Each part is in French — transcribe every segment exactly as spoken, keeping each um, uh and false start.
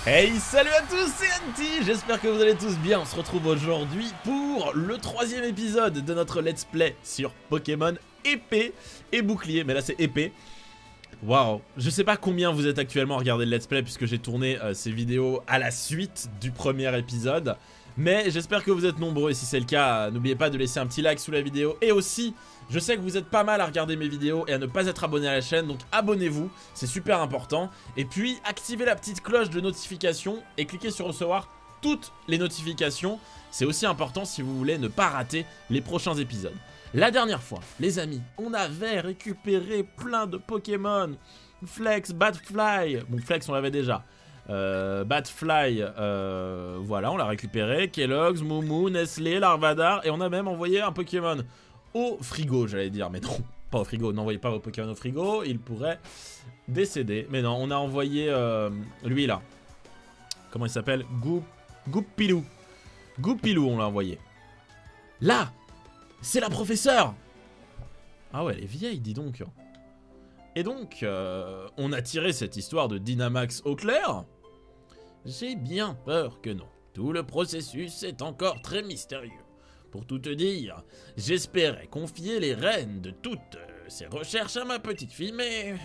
Hey, salut à tous, c'est Anti, j'espère que vous allez tous bien. On se retrouve aujourd'hui pour le troisième épisode de notre let's play sur Pokémon épée et bouclier. Mais là c'est épée. Waouh, je sais pas combien vous êtes actuellement à regarder le let's play puisque j'ai tourné euh, ces vidéos à la suite du premier épisode. Mais j'espère que vous êtes nombreux et si c'est le cas, euh, n'oubliez pas de laisser un petit like sous la vidéo. Et aussi, je sais que vous êtes pas mal à regarder mes vidéos et à ne pas être abonné à la chaîne, donc abonnez-vous, c'est super important. Et puis, activez la petite cloche de notification et cliquez sur recevoir toutes les notifications. C'est aussi important si vous voulez ne pas rater les prochains épisodes. La dernière fois, les amis, on avait récupéré plein de Pokémon. Flex, Batfly, bon Flex on l'avait déjà. Euh, Batfly, euh, voilà, on l'a récupéré. Kellogg's, Moumou, Nestlé, Larvadar. Et on a même envoyé un Pokémon au frigo, j'allais dire. Mais non, pas au frigo, n'envoyez pas vos Pokémon au frigo, il pourrait décéder. Mais non, on a envoyé euh, lui là. Comment il s'appelle? Goupilou. Goupilou, on l'a envoyé. Là, c'est la professeure. Ah ouais, elle est vieille, dis donc. Et donc, euh, on a tiré cette histoire de Dynamax au clair. J'ai bien peur que non. Tout le processus est encore très mystérieux. Pour tout te dire, j'espérais confier les rênes de toutes euh, ces recherches à ma petite fille, mais...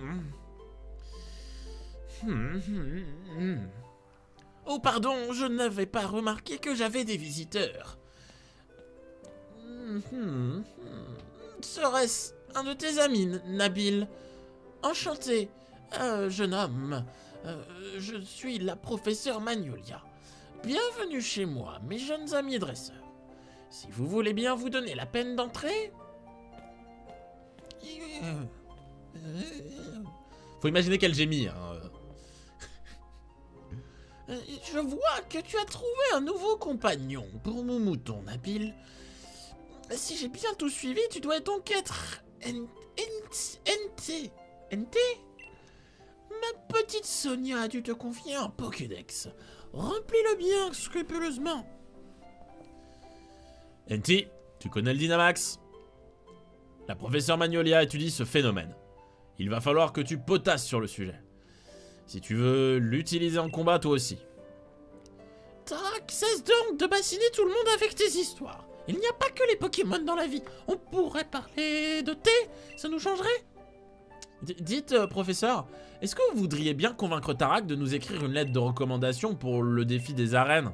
Oh pardon, je n'avais pas remarqué que j'avais des visiteurs. Serait-ce un de tes amis, Nabil? Enchanté, euh, jeune homme. Euh, je suis la professeure Magnolia. Bienvenue chez moi, mes jeunes amis dresseurs. Si vous voulez bien vous donner la peine d'entrer... Faut imaginer qu'elle gémit. Hein. Je vois que tu as trouvé un nouveau compagnon pour mon mouton, Nabil. Si j'ai bien tout suivi, tu dois donc être... N T N T? Ma petite Sonia a dû te confier un Pokédex. Remplis-le bien scrupuleusement. N T, tu connais le Dynamax? La professeure Magnolia étudie ce phénomène. Il va falloir que tu potasses sur le sujet. Si tu veux l'utiliser en combat, toi aussi. Tac, cesse donc de bassiner tout le monde avec tes histoires. Il n'y a pas que les Pokémon dans la vie. On pourrait parler de thé, ça nous changerait? D Dites, euh, professeur, est-ce que vous voudriez bien convaincre Tarak de nous écrire une lettre de recommandation pour le défi des arènes?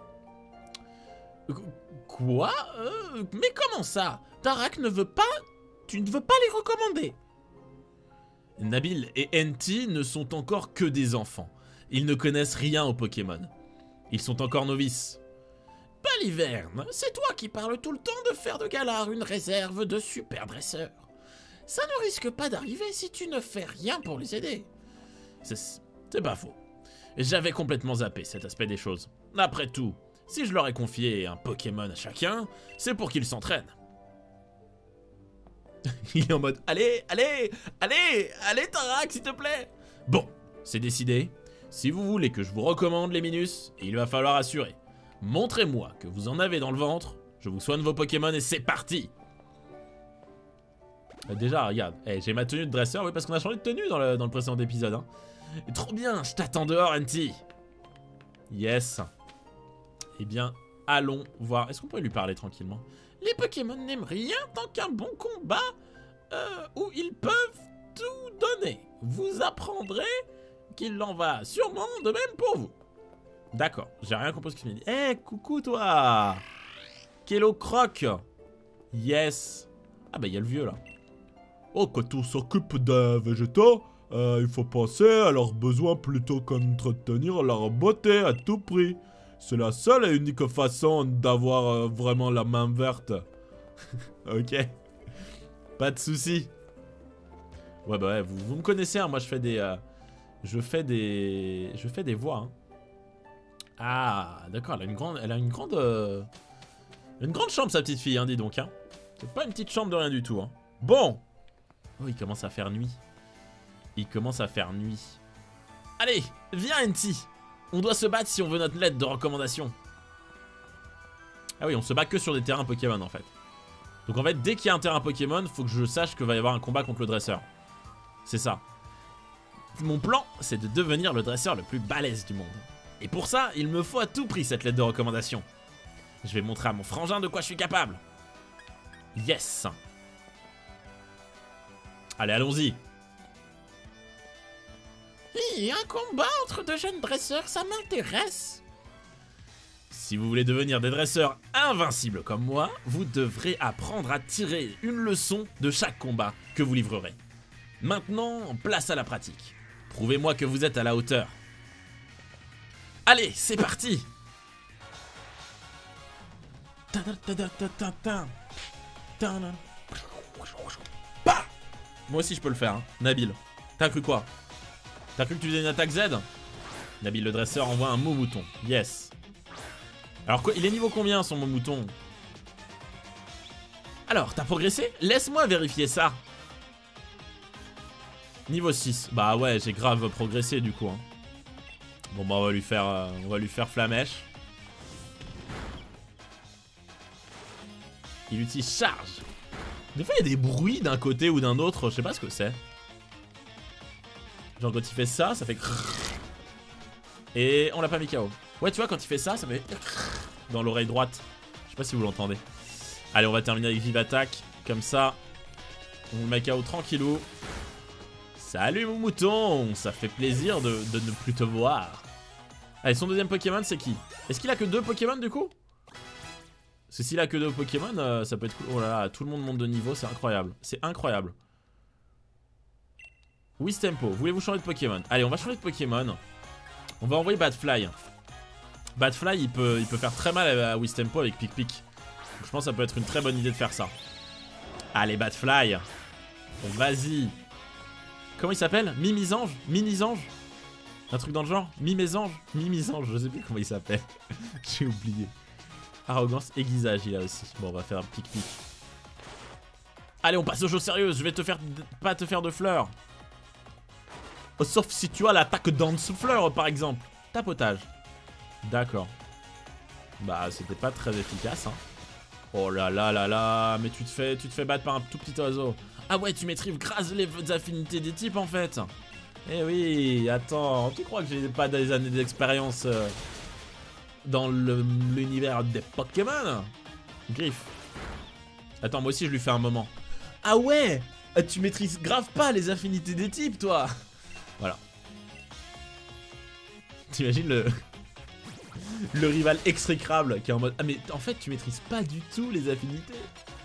Quoi? euh, Mais comment ça? Tarak ne veut pas... Tu ne veux pas les recommander? Nabil et N T ne sont encore que des enfants. Ils ne connaissent rien aux Pokémon. Ils sont encore novices. Baliverne, c'est toi qui parles tout le temps de faire de Galar une réserve de super dresseurs. Ça ne risque pas d'arriver si tu ne fais rien pour les aider. C'est pas faux. J'avais complètement zappé cet aspect des choses. Après tout, si je leur ai confié un Pokémon à chacun, c'est pour qu'ils s'entraînent. Il est en mode, allez, allez, allez, allez Tarak, s'il te plaît. Bon, c'est décidé. Si vous voulez que je vous recommande les Minus, il va falloir assurer. Montrez-moi que vous en avez dans le ventre, je vous soigne vos Pokémon et c'est parti. Déjà, regarde, hey, j'ai ma tenue de dresseur, oui, parce qu'on a changé de tenue dans le, dans le précédent épisode. Hein. Trop bien, je t'attends dehors, N T. Yes. Eh bien, allons voir. Est-ce qu'on pourrait lui parler tranquillement? Les Pokémon n'aiment rien tant qu'un bon combat euh, où ils peuvent tout donner. Vous apprendrez qu'il en va sûrement de même pour vous. D'accord, j'ai rien compris ce qu'il m'a dit. Eh, hey, coucou toi. Kello Croc. Yes. Ah bah il y a le vieux là. Oh, quand on s'occupe des végétaux, euh, il faut penser à leurs besoins plutôt qu'entretenir leur beauté à tout prix. C'est la seule et unique façon d'avoir euh, vraiment la main verte. Ok. Pas de soucis. Ouais bah ouais, vous, vous me connaissez, hein, moi je fais des... Euh, je fais des... Je fais des voix, hein. Ah, d'accord, elle a une grande... Elle a une grande... Euh, une grande chambre, sa petite fille, hein, dis donc, hein. C'est pas une petite chambre de rien du tout, hein. Bon. Oh, il commence à faire nuit. Il commence à faire nuit. Allez, viens, N T. On doit se battre si on veut notre lettre de recommandation. Ah oui, on se bat que sur des terrains Pokémon, en fait. Donc en fait, dès qu'il y a un terrain Pokémon, faut que je sache qu'il va y avoir un combat contre le dresseur. C'est ça. mon plan, c'est de devenir le dresseur le plus balèze du monde. Et pour ça, il me faut à tout prix cette lettre de recommandation. Je vais montrer à mon frangin de quoi je suis capable. Yes. Allez, allons-y. Oui, un combat entre deux jeunes dresseurs, ça m'intéresse. Si vous voulez devenir des dresseurs invincibles comme moi, vous devrez apprendre à tirer une leçon de chaque combat que vous livrerez. Maintenant, place à la pratique. Prouvez-moi que vous êtes à la hauteur. Allez, c'est parti. Bah, moi aussi je peux le faire, hein. Nabil, t'as cru quoi? T'as cru que tu faisais une attaque Z? Nabil le dresseur envoie un mot mouton. Yes. Alors quoi, il est niveau combien son mot mouton? Alors, t'as progressé? Laisse-moi vérifier ça. Niveau six. Bah ouais, j'ai grave progressé du coup. Hein. Bon bah on va lui faire, euh, on va lui faire flamèche. Il utilise charge. Des fois il y a des bruits d'un côté ou d'un autre, je sais pas ce que c'est. Genre quand il fait ça, ça fait et on l'a pas mis K O. Ouais tu vois quand il fait ça, ça fait dans l'oreille droite. Je sais pas si vous l'entendez. Allez on va terminer avec vive attaque. Comme ça, on le met K O tranquillou. Salut mon mouton, ça fait plaisir de, de ne plus te voir. Allez son deuxième Pokémon c'est qui? Est-ce qu'il a que deux Pokémon du coup? Parce que s'il a que deux Pokémon, euh, ça peut être cool. Oh là là, tout le monde monte de niveau, c'est incroyable. C'est incroyable. Wistempo, voulez-vous changer de Pokémon? Allez, on va changer de Pokémon. On va envoyer Badfly. Badfly, il peut, il peut faire très mal à Wistempo avec Pic Pic. Donc, je pense que ça peut être une très bonne idée de faire ça. Allez, Badfly. Vas-y. Comment il s'appelle? Mimisange? Minisange? Un truc dans le genre? Mimésange? Mimisange, je sais plus comment il s'appelle. J'ai oublié. Arrogance, aiguisage il a aussi. Bon on va faire un pic-pic. Allez on passe aux choses sérieuses. Je vais te faire pas te faire de fleurs. Oh, sauf si tu as l'attaque d'Ance-Fleur par exemple. Tapotage. D'accord. Bah c'était pas très efficace hein. Oh là là là là. Mais tu te fais, tu te fais battre par un tout petit oiseau. Ah ouais tu maîtrises grâce les affinités des types en fait. Eh oui attends. Tu crois que j'ai pas des années d'expérience euh... dans l'univers des Pokémon? Griffe. Attends, moi aussi je lui fais un moment. Ah ouais, tu maîtrises grave pas les affinités des types, toi. Voilà. T'imagines le... le rival exécrable qui est en mode... Ah mais en fait, tu maîtrises pas du tout les affinités.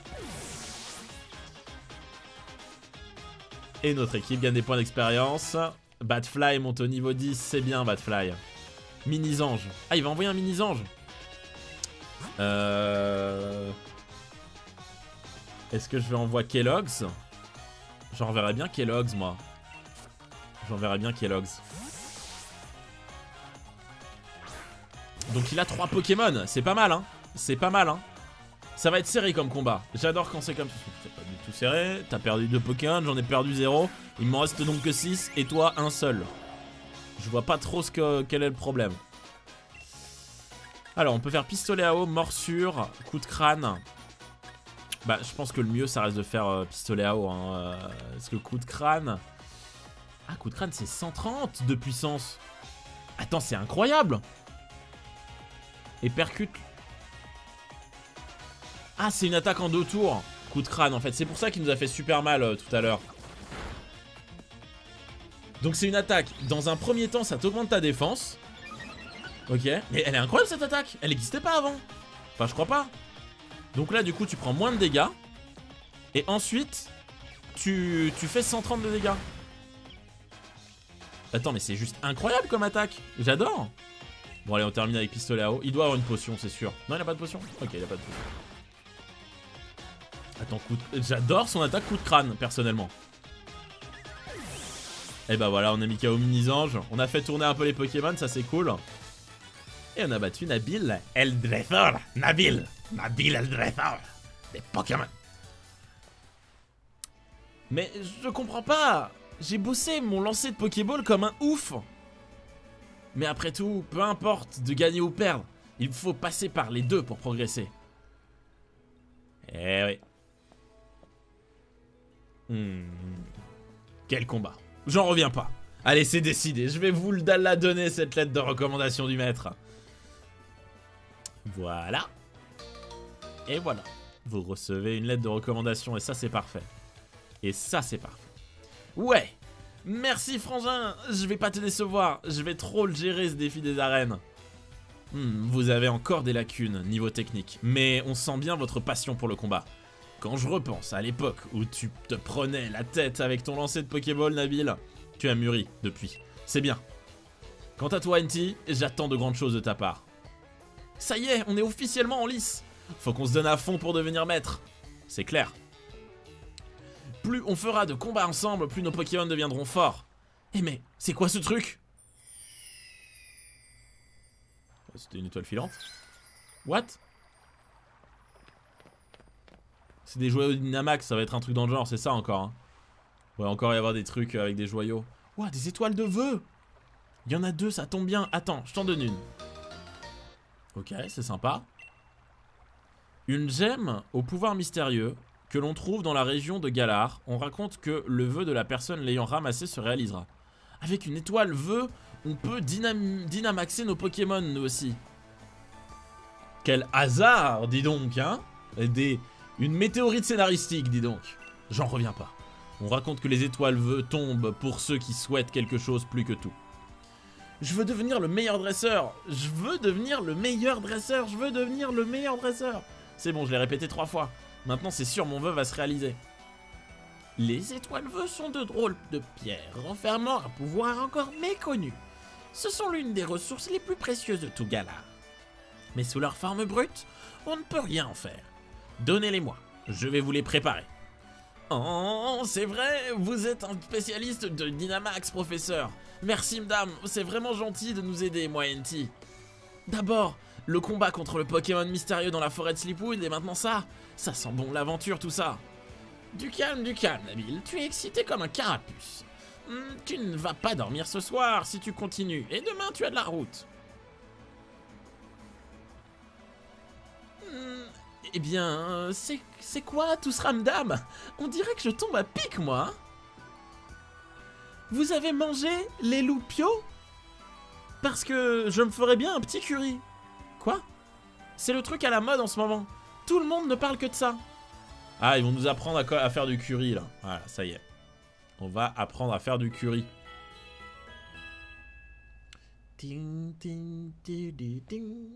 Et notre équipe gagne des points d'expérience. Badfly monte au niveau dix, c'est bien Badfly. Mini-ange. Ah, il va envoyer un mini-ange. Euh... Est-ce que je vais envoyer Kellogg's? J'enverrai bien Kellogg's, moi. J'enverrai bien Kellogg's. Donc il a trois Pokémon. C'est pas mal, hein. C'est pas mal, hein. Ça va être serré comme combat. J'adore quand c'est comme ça. C'est pas du tout serré. T'as perdu deux Pokémon, j'en ai perdu zéro. Il m'en reste donc que six et toi un seul. Je vois pas trop ce que, quel est le problème. Alors, on peut faire pistolet à eau, morsure, coup de crâne. Bah, je pense que le mieux, ça reste de faire euh, pistolet à eau. Hein, euh, parce que coup de crâne... Ah, coup de crâne, c'est cent trente de puissance. Attends, c'est incroyable. Et percute... Ah, c'est une attaque en deux tours. Coup de crâne, en fait. C'est pour ça qu'il nous a fait super mal euh, tout à l'heure. Donc c'est une attaque, dans un premier temps ça t'augmente ta défense. Ok, mais elle est incroyable cette attaque. Elle n'existait pas avant. Enfin je crois pas. Donc là du coup tu prends moins de dégâts. Et ensuite Tu, tu fais cent trente de dégâts. Attends mais c'est juste incroyable comme attaque. J'adore. Bon allez on termine avec pistolet à eau. Il doit avoir une potion c'est sûr. Non il a pas de potion. Ok il a pas de potion. Attends coup de... J'adore son attaque coup de crâne personnellement. Et bah voilà, on a mis K O Mini-Ange. On a fait tourner un peu les Pokémon, ça c'est cool. Et on a battu Nabil El Dresseur. Nabil Nabil El Dresseur. Des Pokémon. Mais je comprends pas. J'ai bossé mon lancer de Pokéball comme un ouf. Mais après tout, peu importe de gagner ou perdre, il faut passer par les deux pour progresser. Eh oui. Hmm. Quel combat. J'en reviens pas. Allez, c'est décidé. Je vais vous la donner, cette lettre de recommandation du maître. Voilà. Et voilà. Vous recevez une lettre de recommandation et ça, c'est parfait. Et ça, c'est parfait. Ouais. Merci, frangin. Je vais pas te décevoir. Je vais trop le gérer, ce défi des arènes. Hmm, vous avez encore des lacunes niveau technique. Mais on sent bien votre passion pour le combat. Quand je repense à l'époque où tu te prenais la tête avec ton lancer de Pokéball, Nabil, tu as mûri depuis. C'est bien. Quant à toi, N T, j'attends de grandes choses de ta part. Ça y est, on est officiellement en lice. Faut qu'on se donne à fond pour devenir maître. C'est clair. Plus on fera de combats ensemble, plus nos Pokémon deviendront forts. Eh mais, c'est quoi ce truc? C'était une étoile filante. What? C'est des joyaux de Dynamax, ça va être un truc dans le genre, c'est ça encore. Hein. Ouais, encore y avoir des trucs avec des joyaux. Ouah, des étoiles de vœux. Il y en a deux, ça tombe bien. Attends, je t'en donne une. Ok, c'est sympa. Une gemme au pouvoir mystérieux que l'on trouve dans la région de Galar. On raconte que le vœu de la personne l'ayant ramassé se réalisera. Avec une étoile vœu, on peut dynam dynamaxer nos Pokémon, nous aussi. Quel hasard, dis donc, hein. Des... Une météorite scénaristique, dis donc. J'en reviens pas. On raconte que les étoiles vœux tombent pour ceux qui souhaitent quelque chose plus que tout. Je veux devenir le meilleur dresseur. Je veux devenir le meilleur dresseur. Je veux devenir le meilleur dresseur. C'est bon, je l'ai répété trois fois. Maintenant, c'est sûr, mon vœu va se réaliser. Les étoiles vœux sont de drôles de pierres, renfermant un pouvoir encore méconnu. Ce sont l'une des ressources les plus précieuses de tout Galar. Mais sous leur forme brute, on ne peut rien en faire. Donnez-les-moi, je vais vous les préparer. Oh, c'est vrai, vous êtes un spécialiste de Dynamax, professeur. Merci, madame, c'est vraiment gentil de nous aider, moi, N T. D'abord, le combat contre le Pokémon mystérieux dans la forêt de Sleepwood, et maintenant ça. Ça sent bon l'aventure, tout ça. Du calme, du calme, Nabil, tu es excité comme un carapuce. Hmm, tu ne vas pas dormir ce soir si tu continues, et demain tu as de la route. Hmm, eh bien, c'est c'est quoi tout ce ramdam? On dirait que je tombe à pic, moi. Vous avez mangé les loups pio? Parce que je me ferais bien un petit curry. Quoi? C'est le truc à la mode en ce moment. Tout le monde ne parle que de ça. Ah, ils vont nous apprendre à, à faire du curry, là. Voilà, ça y est. On va apprendre à faire du curry. Ting, ting, ting, ting, ting.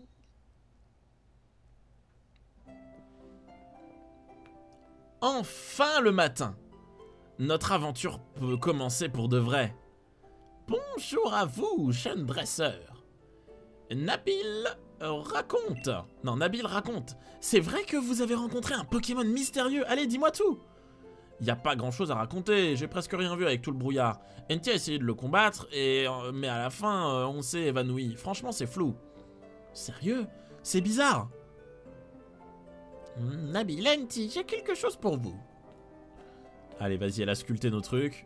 Enfin le matin. Notre aventure peut commencer pour de vrai. Bonjour à vous, jeune dresseur. Nabil raconte. Non, Nabil raconte. C'est vrai que vous avez rencontré un Pokémon mystérieux. Allez, dis-moi tout. Y a pas grand chose à raconter, j'ai presque rien vu avec tout le brouillard. N T a essayé de le combattre, et euh, mais à la fin, euh, on s'est évanoui. Franchement, c'est flou. Sérieux? C'est bizarre. Nabil, N T, j'ai quelque chose pour vous. Allez, vas-y, elle a sculpté nos trucs.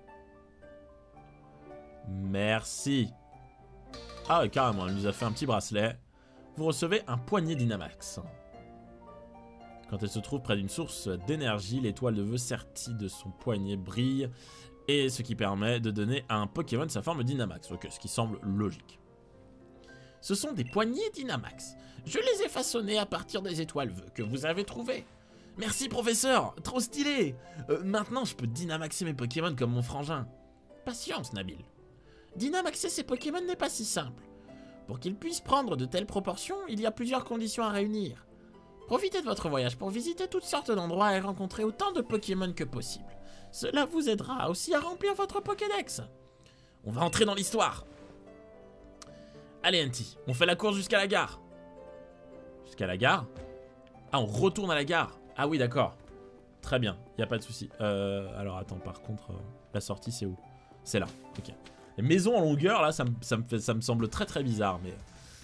Merci. Ah ouais, carrément, elle nous a fait un petit bracelet. Vous recevez un poignet Dynamax. Quand elle se trouve près d'une source d'énergie, l'étoile de vœu sertie de son poignet brille, et ce qui permet de donner à un Pokémon sa forme Dynamax, ok, ce qui semble logique. Ce sont des poignets Dynamax. Je les ai façonnés à partir des étoiles vœux que vous avez trouvées. Merci, professeur, trop stylé. euh, Maintenant, je peux Dynamaxer mes Pokémon comme mon frangin. Patience, Nabil. Dynamaxer ces Pokémon n'est pas si simple. Pour qu'ils puissent prendre de telles proportions, il y a plusieurs conditions à réunir. Profitez de votre voyage pour visiter toutes sortes d'endroits et rencontrer autant de Pokémon que possible. Cela vous aidera aussi à remplir votre Pokédex. On va entrer dans l'histoire. Allez, N T, on fait la course jusqu'à la gare. Jusqu'à la gare? Ah, on retourne à la gare. Ah oui, d'accord. Très bien, y a pas de souci. Euh, alors attends, par contre, euh, la sortie c'est où? C'est là, ok. Les maisons en longueur, là, ça me, ça me, fait, ça me semble très très bizarre, mais...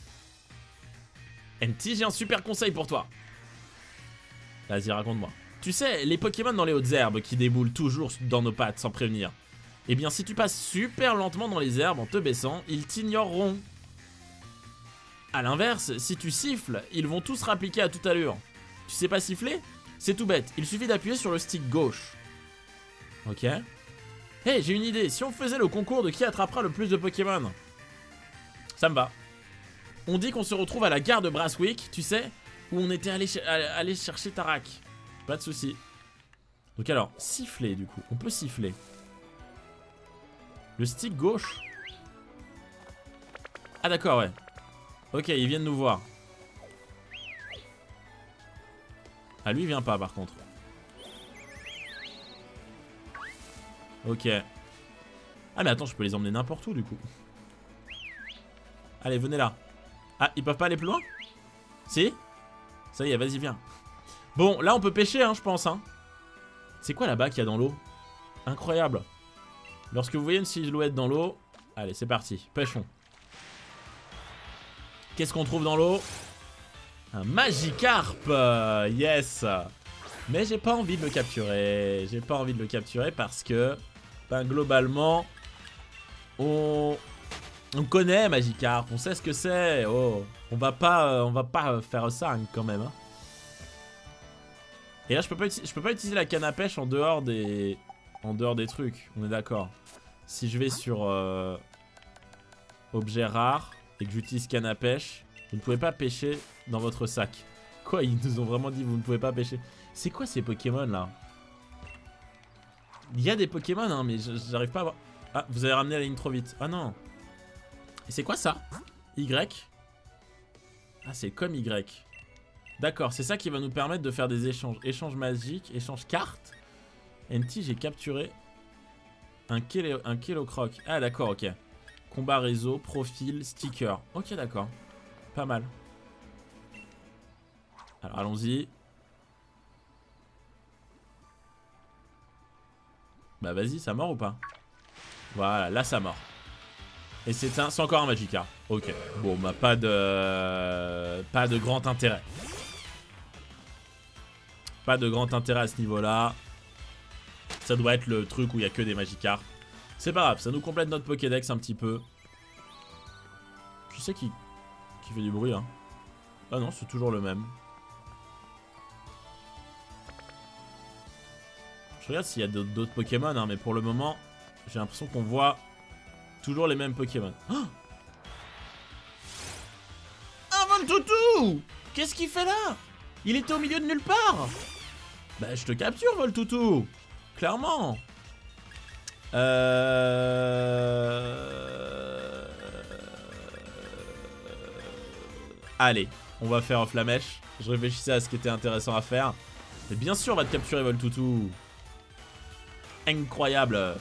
N T, j'ai un super conseil pour toi. Vas-y, raconte-moi. Tu sais, les Pokémon dans les hautes herbes qui déboulent toujours dans nos pattes sans prévenir. Eh bien, si tu passes super lentement dans les herbes en te baissant, ils t'ignoreront. A l'inverse, si tu siffles, ils vont tous rappliquer à toute allure. Tu sais pas siffler? C'est tout bête, il suffit d'appuyer sur le stick gauche. Ok. Hey, j'ai une idée. Si on faisait le concours de qui attrapera le plus de Pokémon? Ça me va. On dit qu'on se retrouve à la gare de Brasswick, tu sais, où on était allé, ch allé chercher Tarak. Pas de soucis. Donc alors, siffler du coup. On peut siffler. Le stick gauche. Ah d'accord, ouais. Ok, ils viennent nous voir. Ah, lui il vient pas par contre. Ok. Ah mais attends, je peux les emmener n'importe où du coup. Allez, venez là. Ah, ils peuvent pas aller plus loin? Si? Ça y est, vas-y, viens. Bon, là on peut pêcher, hein, je pense. Hein. C'est quoi là-bas qu'il y a dans l'eau? Incroyable. Lorsque vous voyez une silhouette dans l'eau... Allez, c'est parti, pêchons. Qu'est-ce qu'on trouve dans l'eau? Un Magikarp. Yes. Mais j'ai pas envie de le capturer. J'ai pas envie de le capturer parce que... Ben, globalement... On... On connaît Magikarp, on sait ce que c'est. Oh, on va pas, euh, on va pas faire ça hein, quand même. Hein. Et là, je peux pas, je peux pas utiliser la canne à pêche en dehors des, en dehors des trucs. On est d'accord. Si je vais sur euh, objet rare et que j'utilise canne à pêche, vous ne pouvez pas pêcher dans votre sac. Quoi, ils nous ont vraiment dit vous ne pouvez pas pêcher. C'est quoi ces Pokémon là? Il y a des Pokémon, hein, mais j'arrive pas à voir. Ah, vous avez ramené la ligne trop vite. Ah non. Et c'est quoi ça? Y? Ah, c'est comme Y. D'accord, c'est ça qui va nous permettre de faire des échanges. Échange magique, échange carte. N T, j'ai capturé un Kilo, un Kilocroc. Ah, d'accord, ok. Combat réseau, profil, sticker. Ok, d'accord. Pas mal. Alors, allons-y. Bah, vas-y, ça mord ou pas? Voilà, là, ça mord. Et c'est un, c'est encore un Magikarp. Ok. Bon, bah pas de, pas de grand intérêt. Pas de grand intérêt à ce niveau-là. Ça doit être le truc où il y a que des Magikarp. C'est pas grave, ça nous complète notre Pokédex un petit peu. Qui c'est qui, qui fait du bruit hein? Ah non, c'est toujours le même. Je regarde s'il y a d'autres Pokémon, hein, mais pour le moment, j'ai l'impression qu'on voit toujours les mêmes Pokémon. Oh, un Voltoutou! Qu'est-ce qu'il fait là? Il était au milieu de nulle part. Bah je te capture Voltoutou. Clairement. Euh... Allez, on va faire Flamèche. Je réfléchissais à ce qui était intéressant à faire. Mais bien sûr on va te capturer Voltoutou. Incroyable.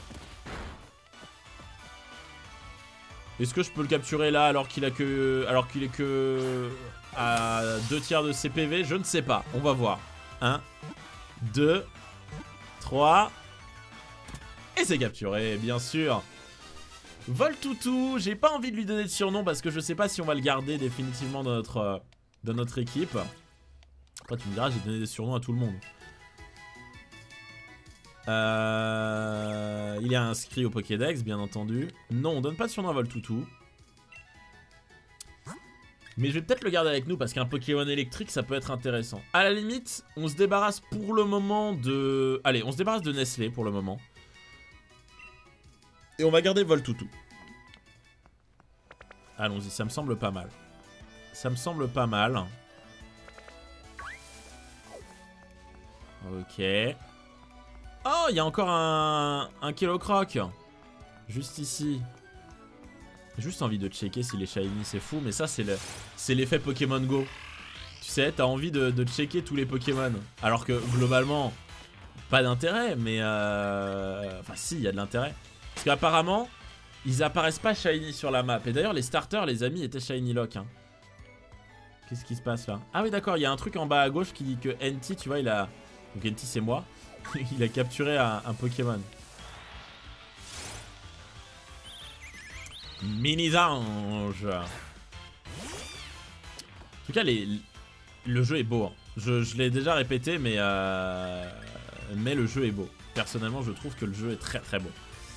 Est-ce que je peux le capturer là alors qu'il a que, alors qu'il est que à deux tiers de ses P V? Je ne sais pas. On va voir. un, deux, trois. Et c'est capturé, bien sûr. Voltoutou. J'ai pas envie de lui donner de surnom parce que je sais pas si on va le garder définitivement dans notre, dans notre équipe. Après tu me diras, j'ai donné des surnoms à tout le monde. Euh, il est inscrit au Pokédex, bien entendu. Non, on donne pas de surnom à Voltoutou. Mais je vais peut-être le garder avec nous parce qu'un Pokémon électrique, ça peut être intéressant. À la limite, on se débarrasse pour le moment de... Allez, on se débarrasse de Nestlé pour le moment. Et on va garder Voltoutou. Allons-y, ça me semble pas mal. Ça me semble pas mal. Ok. Oh, il y a encore un, un Kilocroc. Juste ici. J'ai juste envie de checker s'il est shiny, c'est fou. Mais ça, c'est le, c'est l'effet Pokémon Go. Tu sais, t'as envie de, de checker tous les Pokémon. Alors que, globalement, pas d'intérêt. Mais, euh... enfin, si, il y a de l'intérêt. Parce qu'apparemment, ils apparaissent pas shiny sur la map. Et d'ailleurs, les starters, les amis, étaient shiny lock. Hein. Qu'est-ce qui se passe là? Ah oui, d'accord, il y a un truc en bas à gauche qui dit que N T, tu vois, il a... Donc N T, c'est moi. Il a capturé un, un Pokémon. Mini-ange. En tout cas, les, le jeu est beau. Hein. Je, je l'ai déjà répété, mais, euh, mais le jeu est beau. Personnellement, je trouve que le jeu est très très beau.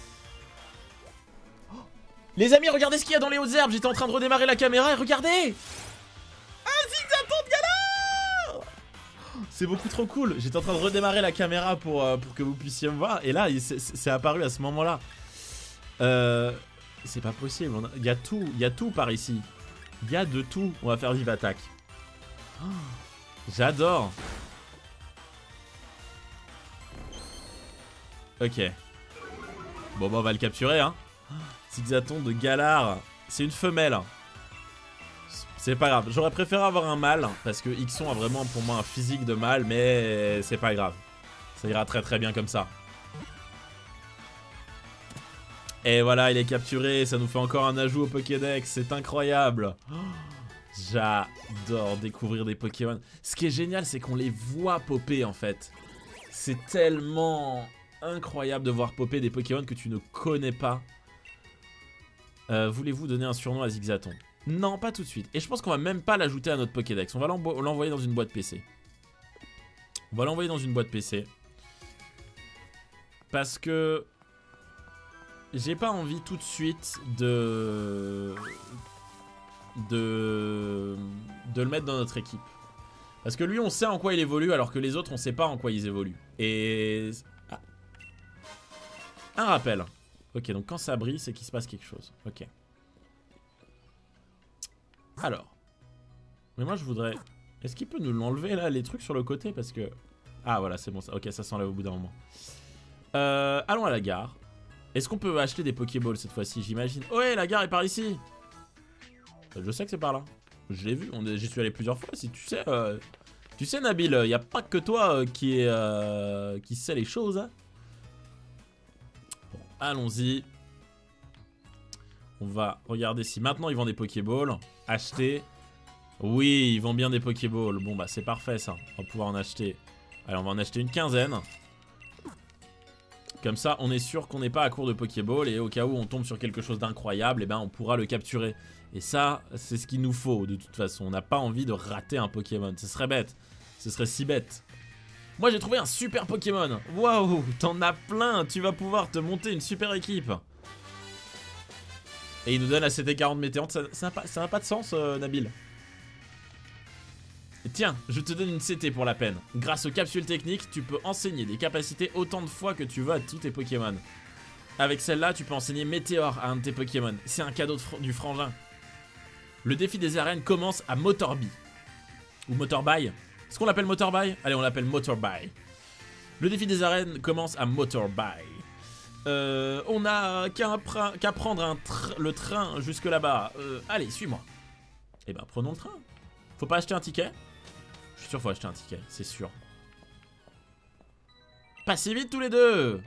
Oh, les amis, regardez ce qu'il y a dans les hautes herbes. J'étais en train de redémarrer la caméra et regardez. Un zigzaton de galop. C'est beaucoup trop cool. J'étais en train de redémarrer la caméra pour, euh, pour que vous puissiez me voir. Et là, c'est apparu à ce moment-là. Euh, c'est pas possible. Il y a tout. Il y a tout par ici. Il y a de tout. On va faire Vive Attaque. Oh, j'adore. Ok. Bon, bah, on va le capturer, hein. Zigzaton de Galar. C'est une femelle. C'est pas grave. J'aurais préféré avoir un mâle. Parce que Ixon a vraiment pour moi un physique de mâle. Mais c'est pas grave. Ça ira très très bien comme ça. Et voilà, il est capturé. Ça nous fait encore un ajout au Pokédex. C'est incroyable. Oh, j'adore découvrir des Pokémon. Ce qui est génial, c'est qu'on les voit popper en fait. C'est tellement incroyable de voir popper des Pokémon que tu ne connais pas. Euh, Voulez-vous donner un surnom à Zigzaton? Non, pas tout de suite. Et je pense qu'on va même pas l'ajouter à notre Pokédex. On va l'envoyer dans une boîte P C. On va l'envoyer dans une boîte P C. Parce que j'ai pas envie tout de suite de... de... de le mettre dans notre équipe. Parce que lui, on sait en quoi il évolue, alors que les autres, on sait pas en quoi ils évoluent. Et... Ah. Un rappel. Ok, donc quand ça brille, c'est qu'il se passe quelque chose. Ok. Alors. Mais moi, je voudrais... Est-ce qu'il peut nous l'enlever, là, les trucs sur le côté? Parce que... Ah, voilà, c'est bon. Ça... Ok, ça s'enlève au bout d'un moment. Euh, allons à la gare. Est-ce qu'on peut acheter des Pokéballs cette fois-ci? J'imagine. Oh, ouais, la gare est par ici. Je sais que c'est par là. Je l'ai vu. J'y suis allé plusieurs fois. Si tu sais... Euh... Tu sais, Nabil, il n'y a pas que toi euh, qui, est, euh... qui sait les choses, hein. Bon, allons-y. On va regarder si maintenant ils vendent des Pokéballs. Acheter. Oui, ils vendent bien des Pokéballs. Bon, bah c'est parfait ça. On va pouvoir en acheter. Allez, on va en acheter une quinzaine. Comme ça, on est sûr qu'on n'est pas à court de Pokéball. Et au cas où on tombe sur quelque chose d'incroyable, eh ben, on pourra le capturer. Et ça, c'est ce qu'il nous faut de toute façon. On n'a pas envie de rater un Pokémon. Ce serait bête. Ce serait si bête. Moi, j'ai trouvé un super Pokémon. Waouh, t'en as plein. Tu vas pouvoir te monter une super équipe. Et il nous donne la C T quarante météante. Ça n'a pas, ça n'a pas de sens, euh, Nabil. Et tiens, je te donne une C T pour la peine. Grâce aux capsules techniques, tu peux enseigner des capacités autant de fois que tu veux à tous tes Pokémon. Avec celle-là, tu peux enseigner Météore à un de tes Pokémon. C'est un cadeau de fr du frangin. Le défi des arènes commence à Motorby. Ou Motorby. Est-ce qu'on l'appelle Motorby? Allez, on l'appelle Motorby. Le défi des arènes commence à Motorby. Euh, on a qu'à qu'à prendre un tr le train jusque là-bas. Euh, allez, suis-moi. Eh ben, prenons le train. Faut pas acheter un ticket? Je suis sûr qu'il faut acheter un ticket, c'est sûr. Pas si vite tous les deux.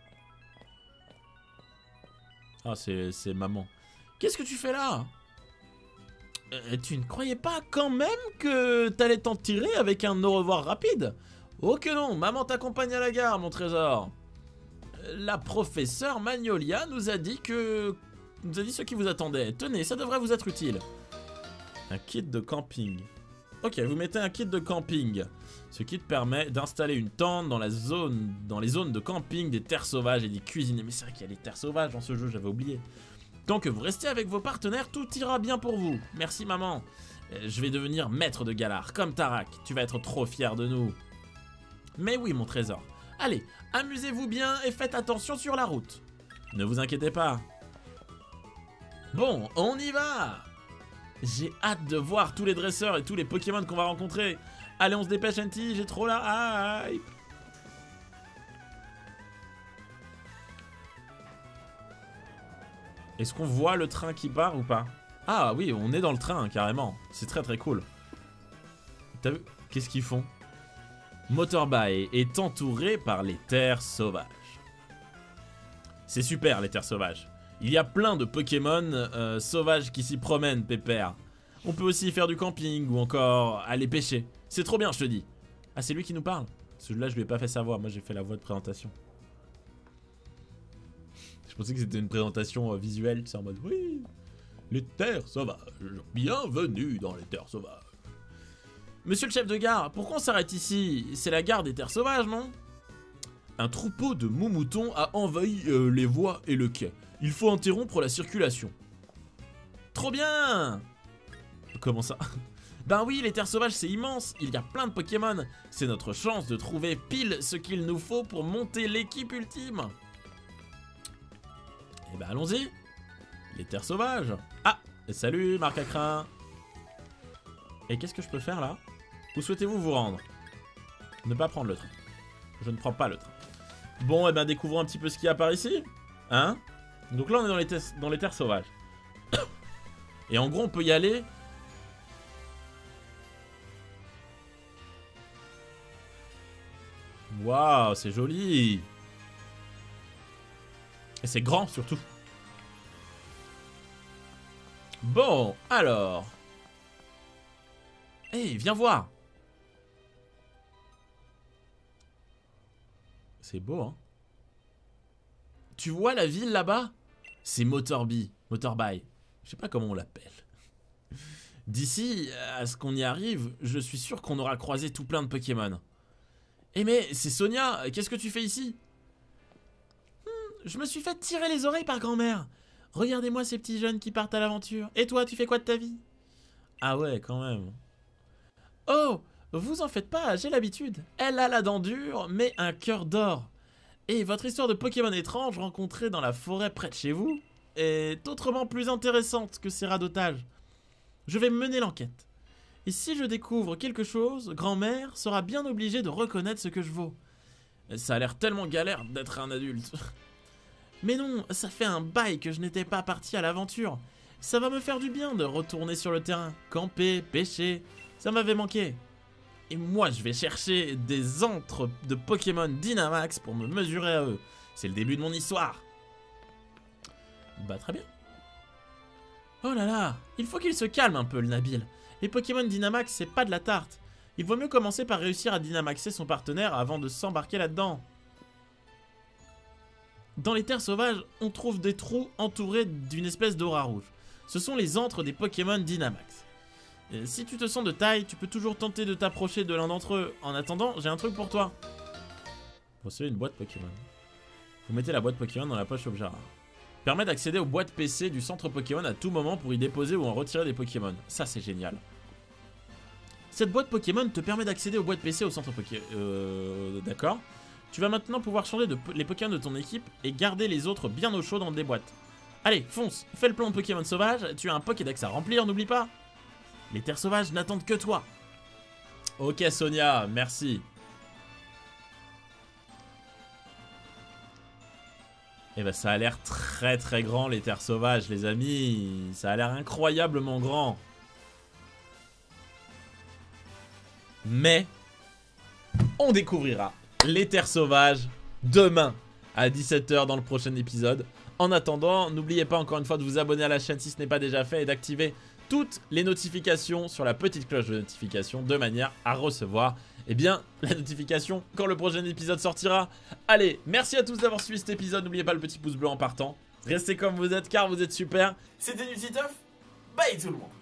Ah, c'est maman. Qu'est-ce que tu fais là? euh, Tu ne croyais pas quand même que t'allais t'en tirer avec un au revoir rapide? Oh que non, maman t'accompagne à la gare, mon trésor. La professeure Magnolia nous a dit que... nous a dit ce qui vous attendait. Tenez, ça devrait vous être utile. Un kit de camping. Ok, vous mettez un kit de camping. Ce kit permet d'installer une tente dans, la zone, dans les zones de camping des terres sauvages et d'y cuisiner. Mais c'est vrai qu'il y a les terres sauvages dans ce jeu, j'avais oublié. Tant que vous restez avec vos partenaires, tout ira bien pour vous. Merci maman. Je vais devenir maître de Galar, comme Tarak. Tu vas être trop fier de nous. Mais oui, mon trésor. Allez, amusez-vous bien et faites attention sur la route. Ne vous inquiétez pas. Bon, on y va. J'ai hâte de voir tous les dresseurs et tous les Pokémon qu'on va rencontrer. Allez, on se dépêche, Anti, j'ai trop la hype. Est-ce qu'on voit le train qui part ou pas? Ah oui, on est dans le train, carrément. C'est très très cool. T'as vu? Qu'est-ce qu'ils font? Motorby est entouré par les terres sauvages. C'est super, les terres sauvages. Il y a plein de Pokémon euh, sauvages qui s'y promènent, pépère. On peut aussi faire du camping ou encore aller pêcher. C'est trop bien, je te dis. Ah, c'est lui qui nous parle? Celui-là, je lui ai pas fait sa voix. Moi, j'ai fait la voix de présentation. Je pensais que c'était une présentation euh, visuelle. C'est en mode, oui, les terres sauvages. Bienvenue dans les terres sauvages. Monsieur le chef de gare, pourquoi on s'arrête ici? C'est la gare des terres sauvages, non? Un troupeau de moumoutons a envahi euh, les voies et le quai. Il faut interrompre la circulation. Trop bien! Comment ça? Ben oui, les terres sauvages c'est immense, il y a plein de Pokémon. C'est notre chance de trouver pile ce qu'il nous faut pour monter l'équipe ultime. Et ben allons-y. Les terres sauvages. Ah, salut Marc Acrin. Et qu'est-ce que je peux faire là? Où souhaitez-vous vous rendre? Ne pas prendre le train. Je ne prends pas le train. Bon, et ben découvrons un petit peu ce qu'il y a par ici. Hein? Donc là on est dans les, dans les terres sauvages. Et en gros on peut y aller. Waouh, c'est joli. Et c'est grand surtout. Bon, alors. Hey, viens voir. C'est beau, hein. Tu vois la ville là-bas? C'est Motorby, Motorby. Je sais pas comment on l'appelle. D'ici à ce qu'on y arrive, je suis sûr qu'on aura croisé tout plein de Pokémon. Eh mais, c'est Sonia, qu'est-ce que tu fais ici? hmm, Je me suis fait tirer les oreilles par grand-mère. Regardez-moi ces petits jeunes qui partent à l'aventure. Et toi, tu fais quoi de ta vie? Ah ouais, quand même. Oh, vous en faites pas, j'ai l'habitude. Elle a la dent dure, mais un cœur d'or. Et votre histoire de Pokémon étrange rencontrée dans la forêt près de chez vous est autrement plus intéressante que ces radotages. Je vais mener l'enquête. Et si je découvre quelque chose, grand-mère sera bien obligée de reconnaître ce que je vaux. Ça a l'air tellement galère d'être un adulte. Mais non, ça fait un bail que je n'étais pas parti à l'aventure. Ça va me faire du bien de retourner sur le terrain, camper, pêcher. Ça m'avait manqué. Et moi, je vais chercher des antres de Pokémon Dynamax pour me mesurer à eux. C'est le début de mon histoire. Bah très bien. Oh là là, il faut qu'il se calme un peu le Nabil. Les Pokémon Dynamax, c'est pas de la tarte. Il vaut mieux commencer par réussir à Dynamaxer son partenaire avant de s'embarquer là-dedans. Dans les terres sauvages, on trouve des trous entourés d'une espèce d'aura rouge. Ce sont les antres des Pokémon Dynamax. Et si tu te sens de taille, tu peux toujours tenter de t'approcher de l'un d'entre eux. En attendant, j'ai un truc pour toi. Recevez une boîte Pokémon. Vous mettez la boîte Pokémon dans la poche objet rare. Permet d'accéder aux boîtes P C du centre Pokémon à tout moment pour y déposer ou en retirer des Pokémon. Ça, c'est génial. Cette boîte Pokémon te permet d'accéder aux boîtes P C au centre Pokémon. Euh, D'accord. Tu vas maintenant pouvoir changer de les Pokémon de ton équipe et garder les autres bien au chaud dans des boîtes. Allez, fonce, fais le plan de Pokémon sauvage. Tu as un Pokédex à remplir, n'oublie pas. Les terres sauvages n'attendent que toi. Ok Sonia, merci. Eh ben ça a l'air très très grand les terres sauvages les amis. Ça a l'air incroyablement grand. Mais on découvrira les terres sauvages demain à dix-sept heures dans le prochain épisode. En attendant, n'oubliez pas encore une fois de vous abonner à la chaîne si ce n'est pas déjà fait et d'activer toutes les notifications sur la petite cloche de notification de manière à recevoir eh bien, la notification quand le prochain épisode sortira. Allez, merci à tous d'avoir suivi cet épisode. N'oubliez pas le petit pouce bleu en partant. Restez comme vous êtes car vous êtes super. C'était Nutiteuf. Bye tout le monde.